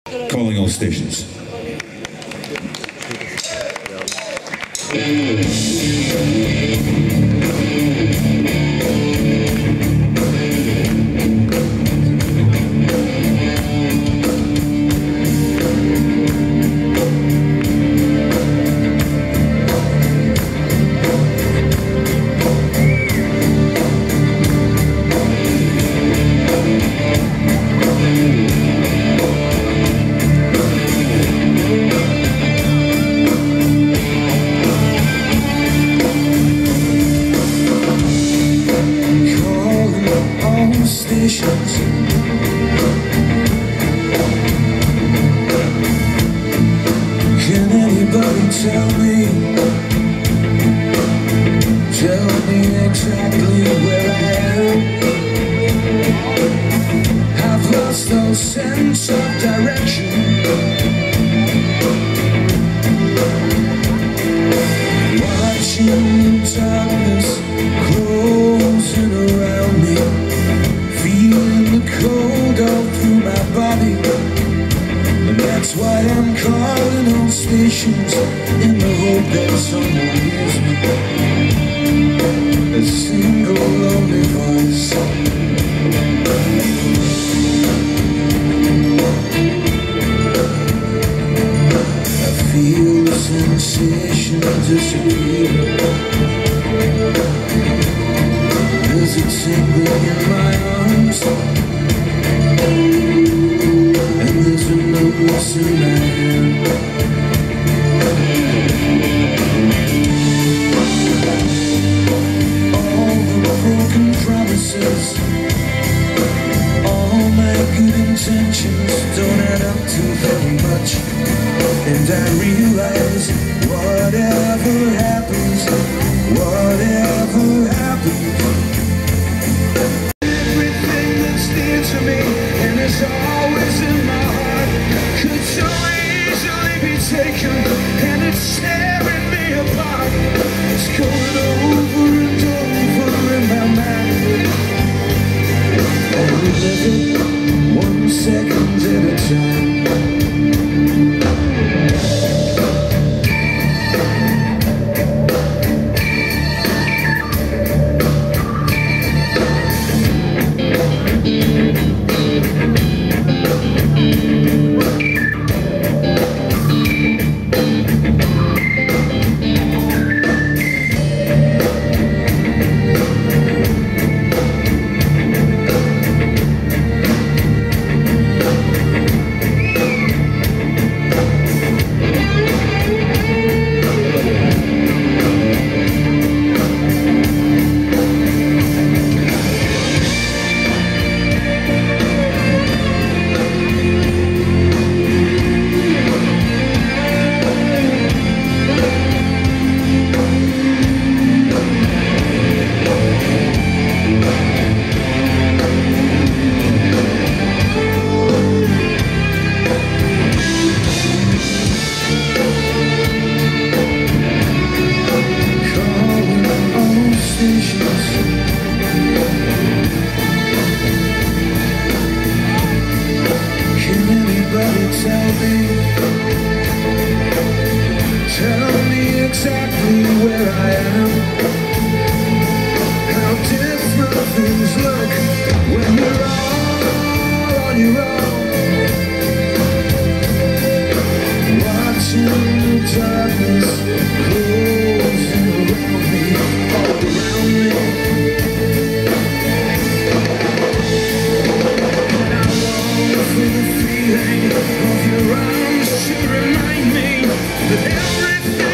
Calling all stations. Can anybody tell me exactly where I am? I've lost all sense of direction. Watching darkness closing around me, feeling the cold all through my body. And that's why I'm calling all stations in the hope that someone hears me. A single lonely voice. I feel the sensation disappear. There's a tingling in my arms, and there's a numbness in my hand. All the broken promises, all my good intentions don't add up to very much. And I realize whatever happens, everything that's dear to me and is always in my heart could so easily be taken, and it's tearing me apart. It's going over and over in my mind. I live it 1 second at a time. Tell me exactly where I am. How different things look when you're all on your own. Watching the darkness closing around me, all around me. And I long for the feeling of your arms to remind me that everything